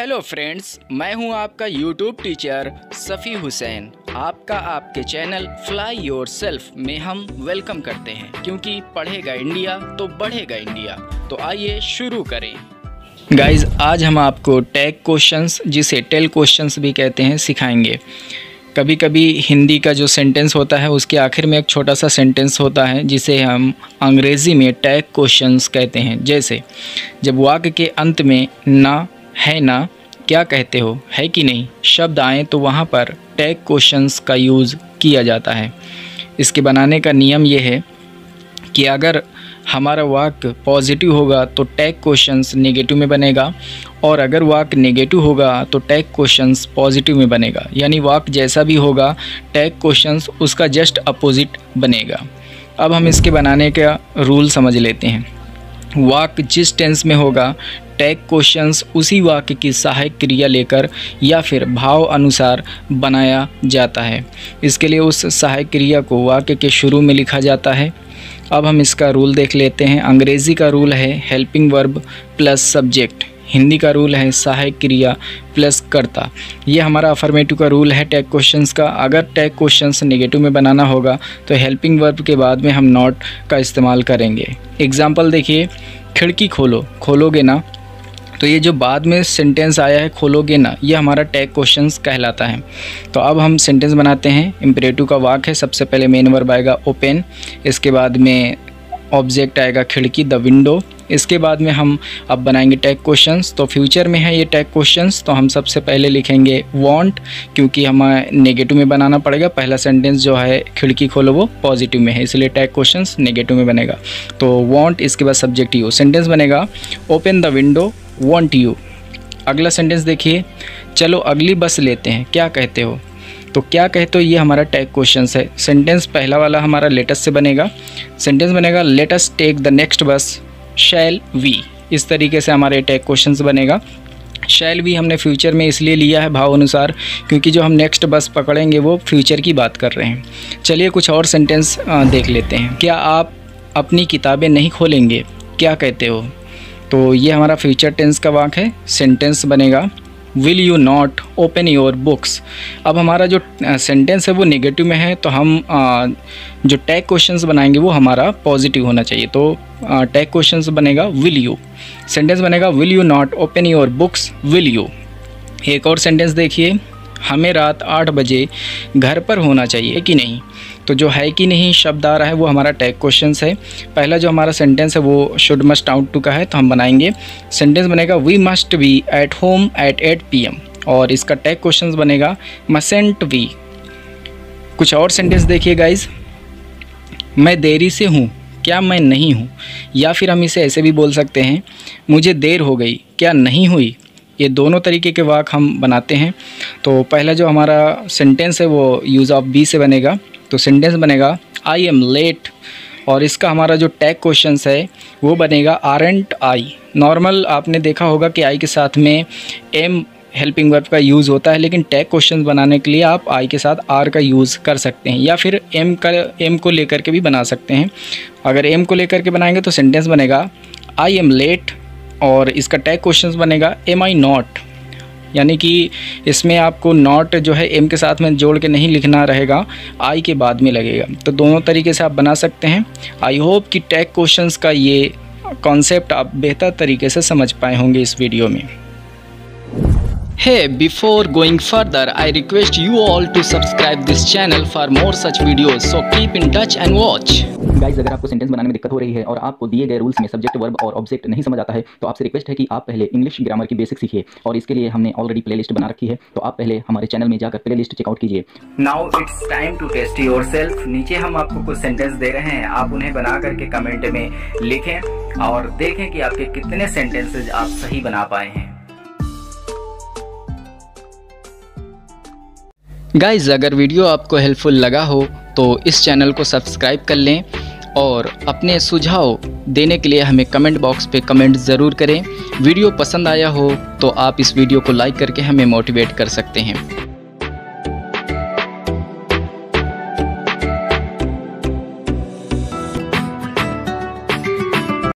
Hello friends, मैं हूं आपका यूट्यूब टीचर सफ़ी हुसैन। आपका आपके चैनल फ्लाई योरसेल्फ में हम वेलकम करते हैं, क्योंकि पढ़ेगा इंडिया तो बढ़ेगा इंडिया। तो आइए शुरू करें। गाइज, आज हम आपको टैग क्वेश्चंस, जिसे टेल क्वेश्चंस भी कहते हैं, सिखाएंगे। कभी कभी हिंदी का जो सेंटेंस होता है उसके आखिर में एक छोटा सा सेंटेंस होता है जिसे हम अंग्रेज़ी में टैग क्वेश्चंस कहते हैं। जैसे जब वाक्य के अंत में ना, है ना, क्या कहते हो, है कि नहीं शब्द आए तो वहाँ पर टैग क्वेश्चंस का यूज़ किया जाता है। इसके बनाने का नियम ये है कि अगर हमारा वाक्य पॉजिटिव होगा तो टैग क्वेश्चंस नेगेटिव में बनेगा, और अगर वाक्य नेगेटिव होगा तो टैग क्वेश्चंस पॉजिटिव में बनेगा। यानी वाक्य जैसा भी होगा टैग क्वेश्चंस उसका जस्ट अपोजिट बनेगा। अब हम इसके बनाने का रूल समझ लेते हैं। वाक्य जिस टेंस में होगा टैग क्वेश्चंस उसी वाक्य की सहायक क्रिया लेकर या फिर भाव अनुसार बनाया जाता है। इसके लिए उस सहायक क्रिया को वाक्य के शुरू में लिखा जाता है। अब हम इसका रूल देख लेते हैं। अंग्रेज़ी का रूल है helping verb plus subject, Hindi का रूल है सहायक क्रिया प्लस कर्ता। ये हमारा अफर्मेटिव का रूल है टैग क्वेश्चंस का। अगर टैग क्वेश्चंस नेगेटिव में बनाना होगा तो हेल्पिंग वर्ब के बाद में हम नॉट का इस्तेमाल करेंगे। एग्जाम्पल देखिए, खिड़की खोलो, खोलोगे ना। तो ये जो बाद में सेंटेंस आया है खोलोगे ना, ये हमारा टैग क्वेश्चंस कहलाता है। तो अब हम सेंटेंस बनाते हैं। इम्परेटिव का वाक्य है, सबसे पहले मेन वर्ब आएगा ओपन, इसके बाद में ऑब्जेक्ट आएगा खिड़की द विंडो, इसके बाद में हम अब बनाएंगे टैग क्वेश्चंस। तो फ्यूचर में है ये टैग क्वेश्चंस, तो हम सबसे पहले लिखेंगे वांट, क्योंकि हमें नेगेटिव में बनाना पड़ेगा। पहला सेंटेंस जो है खिड़की खोलो वो पॉजिटिव में है, इसलिए टैग क्वेश्चंस नेगेटिव में बनेगा। तो वांट, इसके बाद सब्जेक्ट यू, सेंटेंस बनेगा open the window won't you. अगला सेंटेंस देखिए, चलो अगली बस लेते हैं, क्या कहते हो। तो क्या कहते हो ये हमारा टैग क्वेश्चंस है। सेंटेंस पहला वाला हमारा लेटस से बनेगा। सेंटेंस बनेगा let us take the next bus shall we. इस तरीके से हमारे टैग क्वेश्चंस बनेगा। शैल वी हमने फ्यूचर में इसलिए लिया है भाव अनुसार, क्योंकि जो हम नेक्स्ट बस पकड़ेंगे वो फ्यूचर की बात कर रहे हैं। चलिए कुछ और सेंटेंस देख लेते हैं। क्या आप अपनी किताबें नहीं खोलेंगे, क्या कहते हो। तो ये हमारा फ्यूचर टेंस का वाक्य है। सेंटेंस बनेगा will you not open your books. अब हमारा जो सेंटेंस है वो नेगेटिव में है, तो हम जो टैग क्वेश्चंस बनाएंगे वो हमारा पॉजिटिव होना चाहिए। तो टैग क्वेश्चंस बनेगा विल यू, सेंटेंस बनेगा will you not open your books will you. एक और सेंटेंस देखिए, हमें रात 8 बजे घर पर होना चाहिए कि नहीं। तो जो है कि नहीं शब्द आ रहा है वो हमारा टैग क्वेश्चंस है। पहला जो हमारा सेंटेंस है वो शुड मस्ट आउट टू का है, तो हम बनाएंगे सेंटेंस बनेगा we must be at home at 8 PM, और इसका टैग क्वेश्चंस बनेगा मसेंट वी। कुछ और सेंटेंस देखिए गाइज, मैं देरी से हूँ, क्या मैं नहीं हूँ। या फिर हम इसे ऐसे भी बोल सकते हैं, मुझे देर हो गई, क्या नहीं हुई। ये दोनों तरीके के वाक्य हम बनाते हैं। तो पहला जो हमारा सेंटेंस है वो यूज़ ऑफ बी से बनेगा। तो सेंटेंस बनेगा आई एम लेट, और इसका हमारा जो टैग क्वेश्चंस है वो बनेगा आरंट आई। नॉर्मल आपने देखा होगा कि आई के साथ में एम हेल्पिंग वर्ब का यूज़ होता है, लेकिन टैग क्वेश्चंस बनाने के लिए आप आई के साथ आर का यूज़ कर सकते हैं, या फिर एम को लेकर के भी बना सकते हैं। अगर एम को लेकर के बनाएंगे तो सेंटेंस बनेगा आई एम लेट, और इसका टैग क्वेश्चंस बनेगा एम आई नॉट। यानी कि इसमें आपको नॉट जो है एम के साथ में जोड़ के नहीं लिखना रहेगा, आई के बाद में लगेगा। तो दोनों तरीके से आप बना सकते हैं। आई होप कि टैग क्वेश्चंस का ये कॉन्सेप्ट आप बेहतर तरीके से समझ पाए होंगे इस वीडियो में। Hey, before going further, I request you all to subscribe this channel for more such videos. So keep in touch and watch. Guys, अगर आपको सेंटेंस बनाने में दिक्कत हो रही है और आपको दिए गए रूल्स में सब्जेक्ट वर्ब और ऑब्जेक्ट नहीं समझ आता है, तो आपसे रिक्वेस्ट है कि आप पहले इंग्लिश ग्रामर की बेसिक सीखिए, और इसके लिए हमने ऑलरेडी प्लेलिस्ट बना रखी है। तो आप पहले हमारे चैनल में जाकर प्लेलिस्ट चेकआउट कीजिए। Now it's time to test yourself. नीचे हम आपको कुछ सेंटेंस दे रहे हैं, आप उन्हें बना करके कमेंट में लिखें और देखें कि आपके कितने सेंटेंसेज आप सही बना पाए हैं। गाइज, अगर वीडियो आपको हेल्पफुल लगा हो तो इस चैनल को सब्सक्राइब कर लें, और अपने सुझाव देने के लिए हमें कमेंट बॉक्स पे कमेंट ज़रूर करें। वीडियो पसंद आया हो तो आप इस वीडियो को लाइक करके हमें मोटिवेट कर सकते हैं।